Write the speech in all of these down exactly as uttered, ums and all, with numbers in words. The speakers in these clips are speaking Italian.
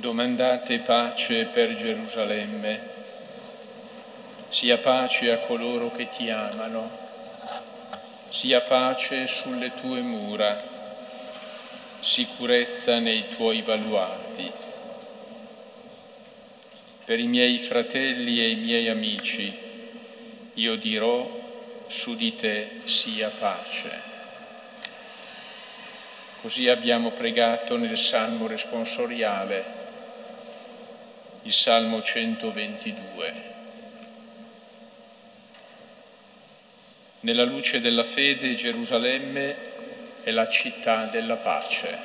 Domandate pace per Gerusalemme, sia pace a coloro che ti amano, sia pace sulle tue mura, sicurezza nei tuoi baluardi. Per i miei fratelli e i miei amici io dirò: su di te sia pace. Così abbiamo pregato nel Salmo responsoriale, il Salmo centoventidue. Nella luce della fede Gerusalemme è la città della pace.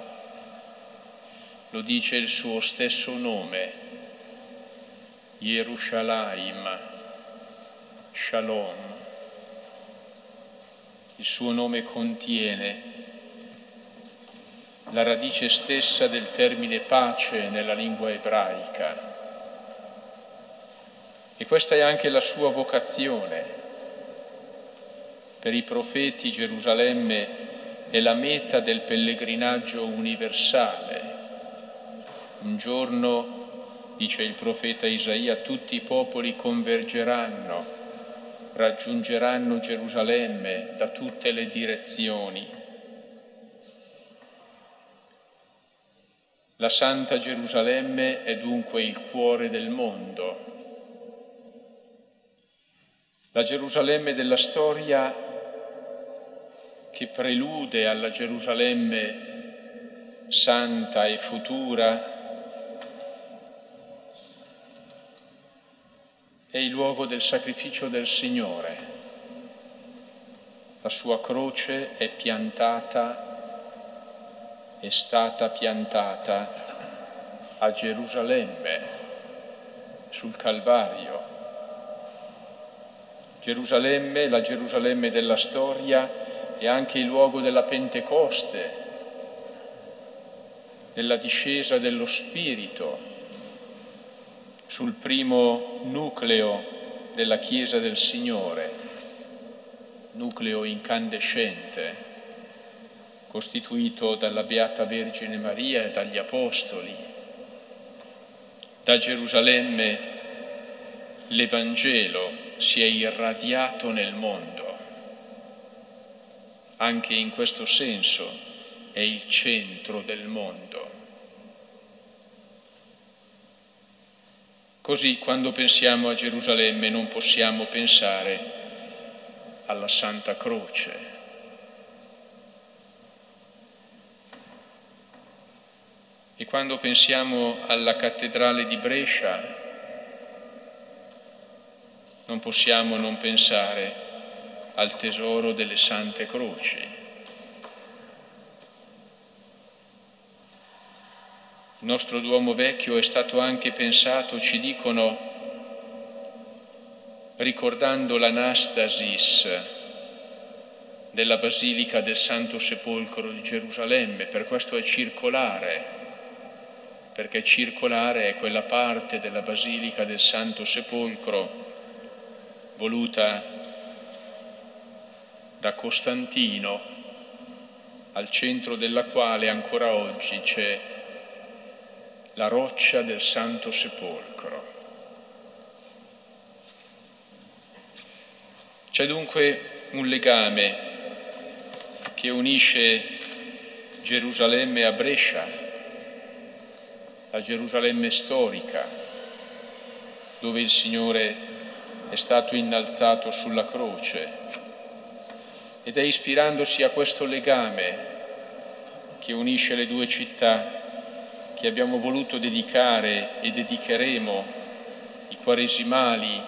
Lo dice il suo stesso nome, Yerushalayim, Shalom. Il suo nome contiene la radice stessa del termine pace nella lingua ebraica. E questa è anche la sua vocazione. Per i profeti Gerusalemme è la meta del pellegrinaggio universale. Un giorno, dice il profeta Isaia, tutti i popoli convergeranno, raggiungeranno Gerusalemme da tutte le direzioni. La Santa Gerusalemme è dunque il cuore del mondo. La Gerusalemme della storia, che prelude alla Gerusalemme santa e futura, è il luogo del sacrificio del Signore. La sua croce è piantata è stata piantata a Gerusalemme, sul Calvario. Gerusalemme, la Gerusalemme della storia, è anche il luogo della Pentecoste, della discesa dello Spirito sul primo nucleo della Chiesa del Signore, nucleo incandescente, costituito dalla Beata Vergine Maria e dagli Apostoli. Da Gerusalemme l'Evangelo si è irradiato nel mondo. Anche in questo senso è il centro del mondo. Così, quando pensiamo a Gerusalemme, non possiamo pensare alla Santa Croce. E quando pensiamo alla cattedrale di Brescia, non possiamo non pensare al tesoro delle Sante Croci. Il nostro Duomo Vecchio è stato anche pensato, ci dicono, ricordando l'Anastasis della Basilica del Santo Sepolcro di Gerusalemme, per questo è circolare. Perché circolare è quella parte della Basilica del Santo Sepolcro voluta da Costantino, al centro della quale ancora oggi c'è la roccia del Santo Sepolcro. C'è dunque un legame che unisce Gerusalemme a Brescia, la Gerusalemme storica, dove il Signore è stato innalzato sulla croce, ed è ispirandosi a questo legame che unisce le due città che abbiamo voluto dedicare e dedicheremo i quaresimali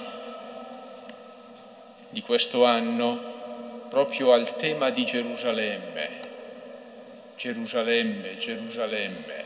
di questo anno proprio al tema di Gerusalemme. Gerusalemme, Gerusalemme.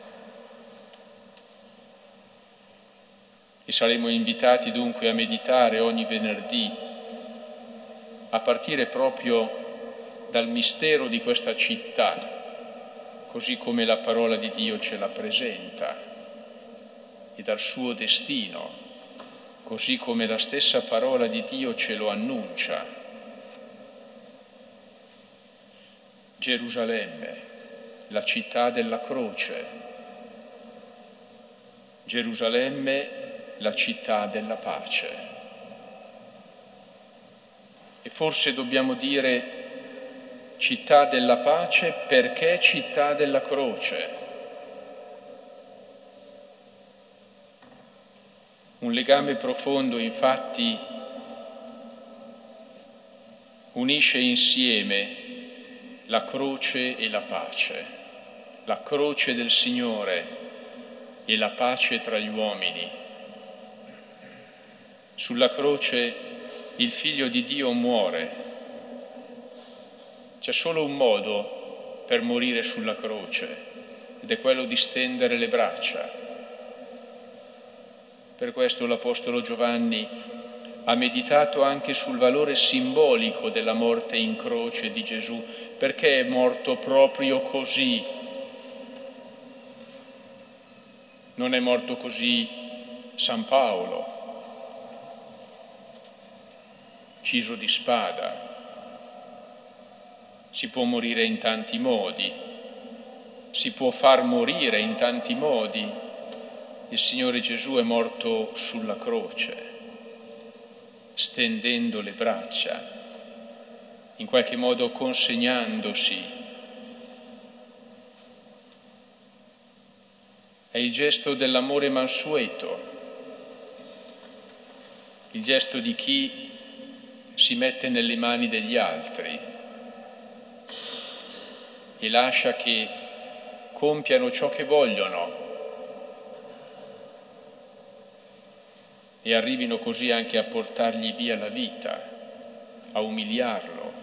E saremo invitati dunque a meditare ogni venerdì, a partire proprio dal mistero di questa città, così come la parola di Dio ce la presenta, e dal suo destino, così come la stessa parola di Dio ce lo annuncia. Gerusalemme, la città della croce, Gerusalemme, la città della pace. E forse dobbiamo dire città della pace perché città della croce. Un legame profondo, infatti, unisce insieme la croce e la pace, la croce del Signore e la pace tra gli uomini. Sulla croce il Figlio di Dio muore. C'è solo un modo per morire sulla croce ed è quello di stendere le braccia. Per questo l'Apostolo Giovanni ha meditato anche sul valore simbolico della morte in croce di Gesù, perché è morto proprio così. Non è morto così San Paolo, ucciso di spada. Si può morire in tanti modi, si può far morire in tanti modi. Il Signore Gesù è morto sulla croce, stendendo le braccia, in qualche modo consegnandosi. È il gesto dell'amore mansueto, il gesto di chi si mette nelle mani degli altri e lascia che compiano ciò che vogliono e arrivino così anche a portargli via la vita, a umiliarlo.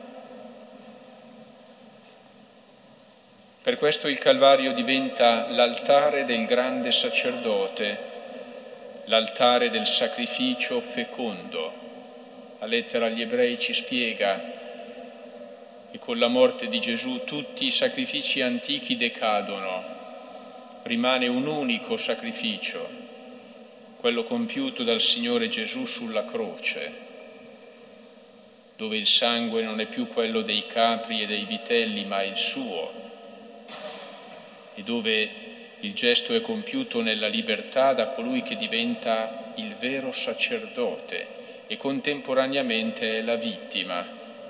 Per questo il Calvario diventa l'altare del grande sacerdote, l'altare del sacrificio fecondo. La lettera agli Ebrei ci spiega che con la morte di Gesù tutti i sacrifici antichi decadono, rimane un unico sacrificio, quello compiuto dal Signore Gesù sulla croce, dove il sangue non è più quello dei capri e dei vitelli, ma il suo, e dove il gesto è compiuto nella libertà da colui che diventa il vero sacerdote e contemporaneamente è la vittima.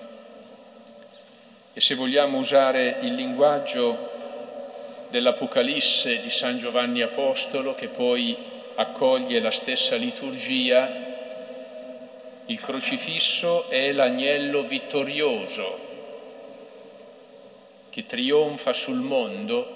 E se vogliamo usare il linguaggio dell'Apocalisse di San Giovanni Apostolo, che poi accoglie la stessa liturgia, il crocifisso è l'agnello vittorioso che trionfa sul mondo,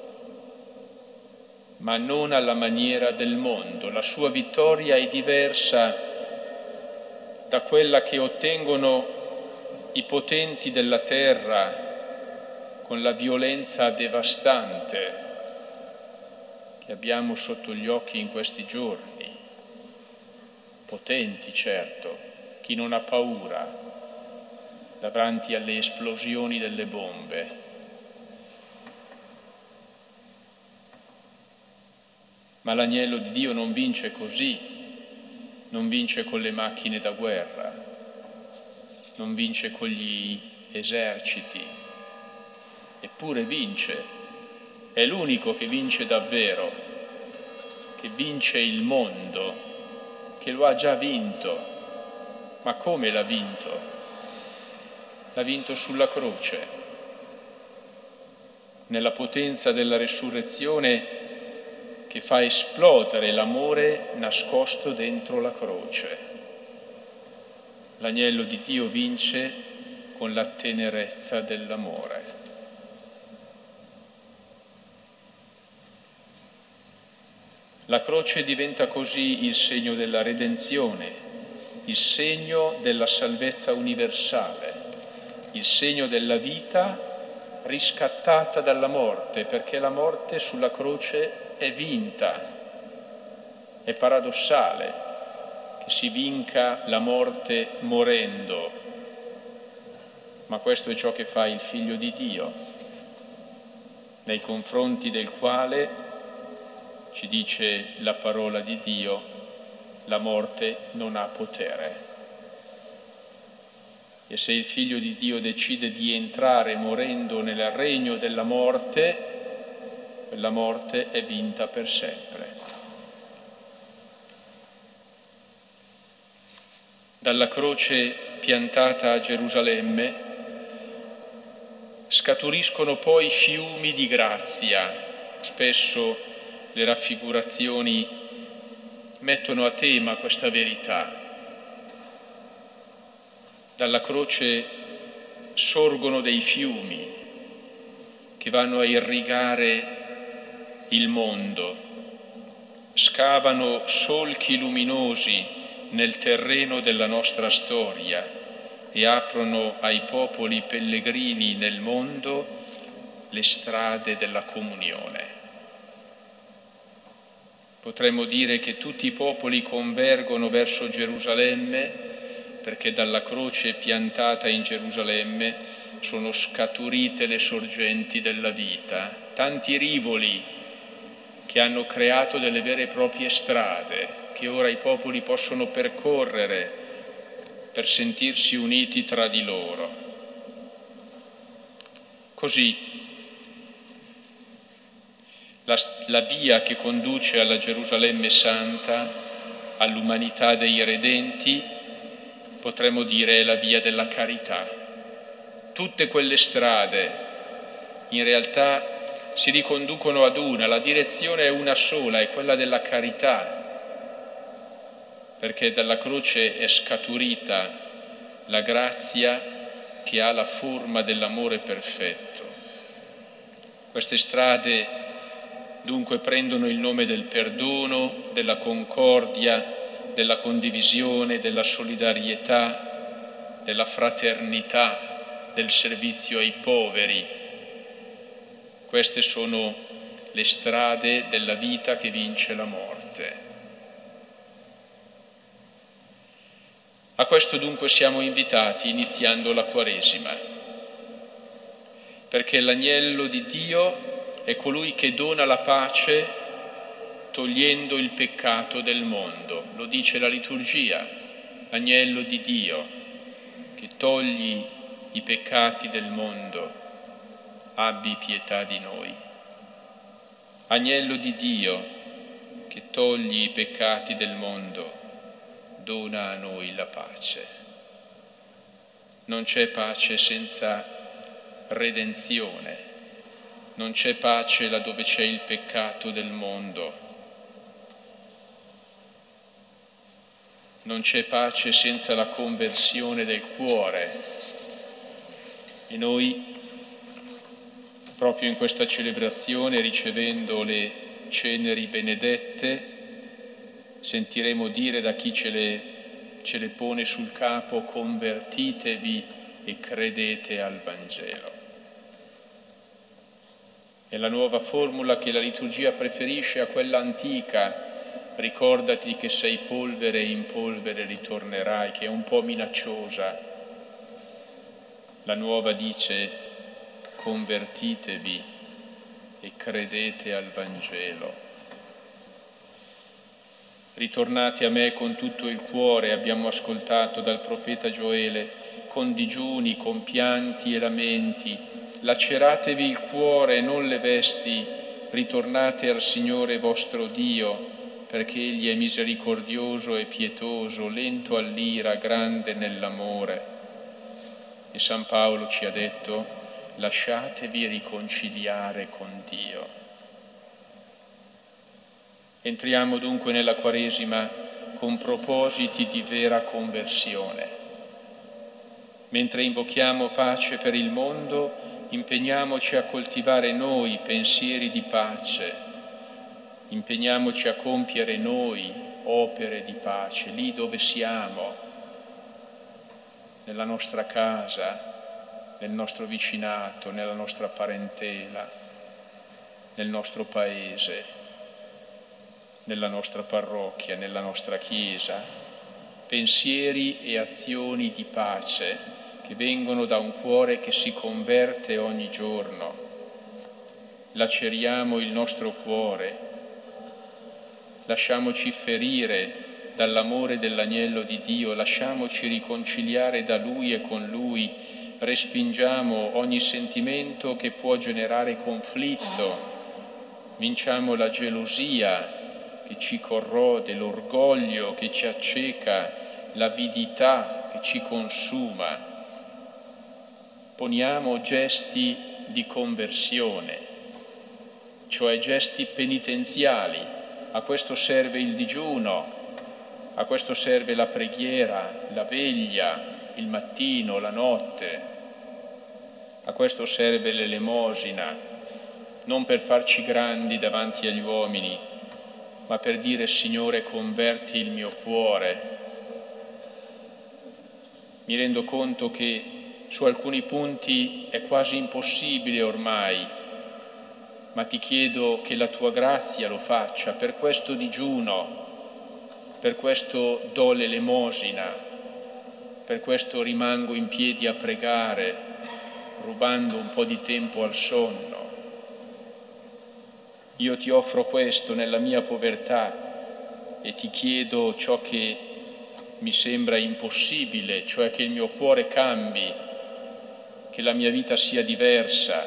ma non alla maniera del mondo. La sua vittoria è diversa da quella che ottengono i potenti della terra con la violenza devastante che abbiamo sotto gli occhi in questi giorni. Potenti, certo, chi non ha paura davanti alle esplosioni delle bombe. Ma l'agnello di Dio non vince così, non vince con le macchine da guerra, non vince con gli eserciti, eppure vince. È l'unico che vince davvero, che vince il mondo, che lo ha già vinto. Ma come l'ha vinto? L'ha vinto sulla croce, nella potenza della resurrezione che fa esplodere l'amore nascosto dentro la croce. L'agnello di Dio vince con la tenerezza dell'amore. La croce diventa così il segno della redenzione, il segno della salvezza universale, il segno della vita riscattata dalla morte, perché la morte sulla croce è vinta. È paradossale che si vinca la morte morendo, ma questo è ciò che fa il Figlio di Dio, nei confronti del quale, ci dice la parola di Dio, la morte non ha potere. E se il Figlio di Dio decide di entrare morendo nel regno della morte, quella morte è vinta per sempre. Dalla croce piantata a Gerusalemme scaturiscono poi fiumi di grazia. Spesso le raffigurazioni mettono a tema questa verità. Dalla croce sorgono dei fiumi che vanno a irrigare il mondo, scavano solchi luminosi nel terreno della nostra storia e aprono ai popoli pellegrini nel mondo le strade della comunione. Potremmo dire che tutti i popoli convergono verso Gerusalemme perché dalla croce piantata in Gerusalemme sono scaturite le sorgenti della vita, tanti rivoli che hanno creato delle vere e proprie strade che ora i popoli possono percorrere per sentirsi uniti tra di loro. Così la, la via che conduce alla Gerusalemme Santa, all'umanità dei redenti, potremmo dire è la via della carità. Tutte quelle strade in realtà si riconducono ad una, la direzione è una sola, è quella della carità, perché dalla croce è scaturita la grazia che ha la forma dell'amore perfetto. Queste strade dunque prendono il nome del perdono, della concordia, della condivisione, della solidarietà, della fraternità, del servizio ai poveri. Queste sono le strade della vita che vince la morte. A questo dunque siamo invitati iniziando la Quaresima, perché l'agnello di Dio è colui che dona la pace togliendo il peccato del mondo. Lo dice la liturgia, agnello di Dio che togli i peccati del mondo, abbi pietà di noi. Agnello di Dio che togli i peccati del mondo, dona a noi la pace. Non c'è pace senza redenzione, non c'è pace laddove c'è il peccato del mondo, non c'è pace senza la conversione del cuore. E noi, proprio in questa celebrazione, ricevendo le ceneri benedette, sentiremo dire da chi ce le, ce le pone sul capo: convertitevi e credete al Vangelo. È la nuova formula che la liturgia preferisce a quella antica: ricordati che sei polvere e in polvere ritornerai, che è un po' minacciosa. La nuova dice: convertitevi e credete al Vangelo. Ritornate a me con tutto il cuore, abbiamo ascoltato dal profeta Gioele, con digiuni, con pianti e lamenti. Laceratevi il cuore e non le vesti, ritornate al Signore vostro Dio, perché Egli è misericordioso e pietoso, lento all'ira, grande nell'amore. E San Paolo ci ha detto: lasciatevi riconciliare con Dio. Entriamo dunque nella Quaresima con propositi di vera conversione. Mentre invochiamo pace per il mondo, impegniamoci a coltivare noi pensieri di pace, impegniamoci a compiere noi opere di pace, lì dove siamo, nella nostra casa, nel nostro vicinato, nella nostra parentela, nel nostro paese, nella nostra parrocchia, nella nostra chiesa, pensieri e azioni di pace che vengono da un cuore che si converte ogni giorno. Laceriamo il nostro cuore, lasciamoci ferire dall'amore dell'agnello di Dio, lasciamoci riconciliare da Lui e con Lui, respingiamo ogni sentimento che può generare conflitto, vinciamo la gelosia che ci corrode, l'orgoglio che ci acceca l'avidità che ci consuma, poniamo gesti di conversione, cioè gesti penitenziali. A questo serve il digiuno, a questo serve la preghiera, la veglia, il mattino, la notte, a questo serve l'elemosina, non per farci grandi davanti agli uomini, ma per dire: Signore, converti il mio cuore. Mi rendo conto che su alcuni punti è quasi impossibile ormai, ma ti chiedo che la tua grazia lo faccia. Per questo digiuno, per questo do l'elemosina, per questo rimango in piedi a pregare, rubando un po' di tempo al sonno. Io ti offro questo nella mia povertà e ti chiedo ciò che mi sembra impossibile, cioè che il mio cuore cambi, che la mia vita sia diversa.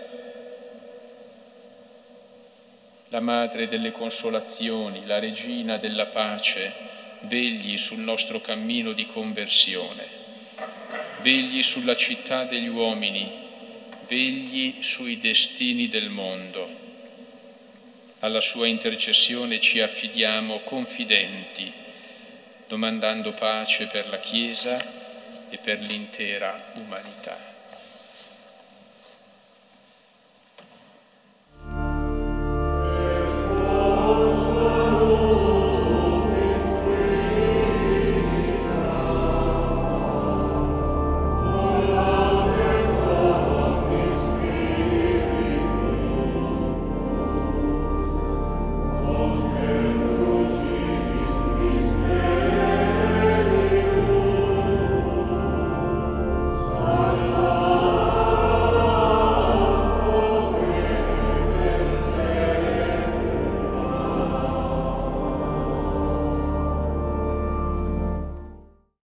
La Madre delle Consolazioni, la Regina della Pace, vegli sul nostro cammino di conversione, vegli sulla città degli uomini, vegli sui destini del mondo. Alla sua intercessione ci affidiamo confidenti, domandando pace per la Chiesa e per l'intera umanità.